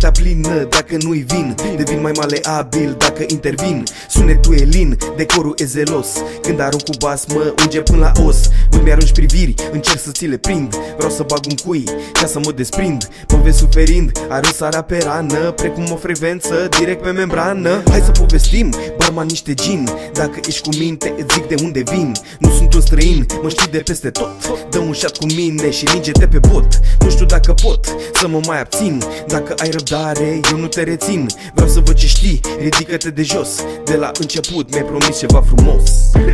Noaptea plină, dacă nu-i vin, devin mai maleabil dacă intervin. Sunetul e lin, decorul e zelos. Când arunc cu bas mă unge până la os. Când mi-arunci priviri, încerc să ți le prind. Vreau să bag un cui, ca să mă desprind. Mă vezi suferind, arunc sarea pe rană, precum o frecvență, direct pe membrană. Hai să povestim, barman niște gin. Dacă ești cu minte, îți zic de unde vin. Nu sunt un străin, mă știi de peste tot. Dă un shot cu mine și ninge-te pe bot. Nu știu dacă pot să mă mai abțin. Dacă ai răbdare, eu nu te rețin. Vreau să văd ce știi, ridică-te de jos. De la început mi-ai promis ceva frumos.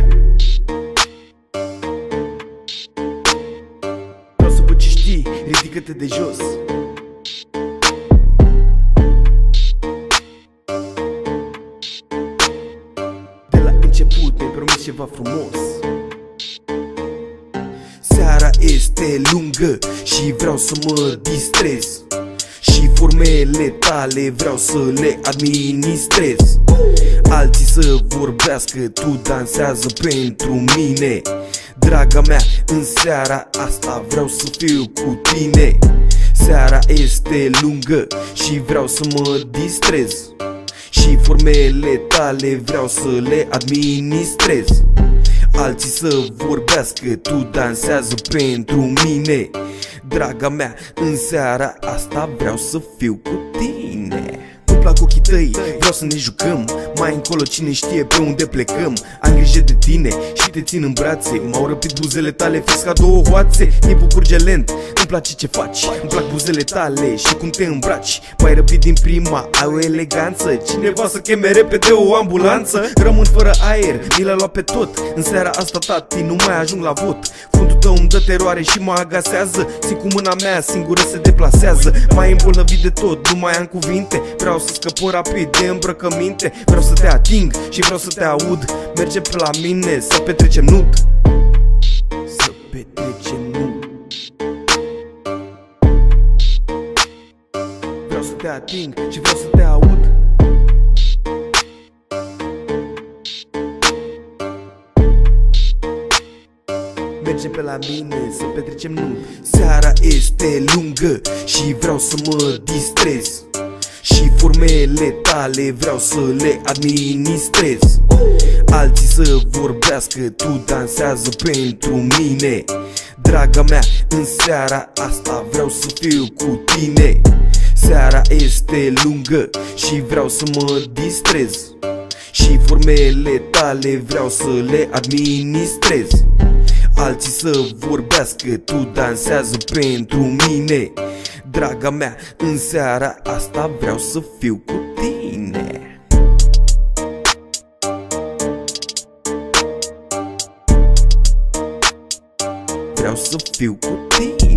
Vreau să văd ce știi, ridică-te de jos. De la început mi-ai promis ceva frumos. Seara este lungă și vreau să mă distrez. Și formele tale vreau să le administrez. Alții să vorbească, tu dansează pentru mine. Draga mea, în seara asta vreau să fiu cu tine. Seara este lungă și vreau să mă distrez. Și formele tale vreau să le administrez. Alții să vorbească, tu dansează pentru mine. Draga mea, în seara asta vreau să fiu cu tine. Îmi plac ochii tăi, vreau să ne jucăm. Mai încolo cine știe pe unde plecăm. Am grijă de tine și te țin în brațe. M-au răpit buzele tale, fix ca două hoațe. Timpul curge lent, îmi place ce faci. Îmi plac buzele tale și cum te îmbraci. M-ai răpit din prima, ai o eleganță. Cineva să cheme repede o ambulanță. Rămân fără aer, mi l-a luat pe tot. În seara asta, tati, nu mai ajung la vot. Fundul tău îmi dă teroare și mă agasează. Simt cum mâna mea singură se deplasează. M-ai îmbolnăvit de tot, nu mai am cuvinte. Vreau să scăpăm rapid de îmbrăcăminte. Vreau să te ating și vreau să te aud. Merge pe la mine să petrecem nud. Să petrecem nud. Vreau să te ating și vreau să te aud. Merge pe la mine să petrecem nud. Seara este lungă și vreau să mă distrez. Și formele tale vreau să le administrez. Alții să vorbească, tu dansează pentru mine. Draga mea, în seara asta vreau să fiu cu tine. Seara este lungă și vreau să mă distrez. Și formele tale vreau să le administrez. Alții să vorbească, tu dansează pentru mine. Draga mea, în seara asta vreau să fiu cu tine. Vreau să fiu cu tine.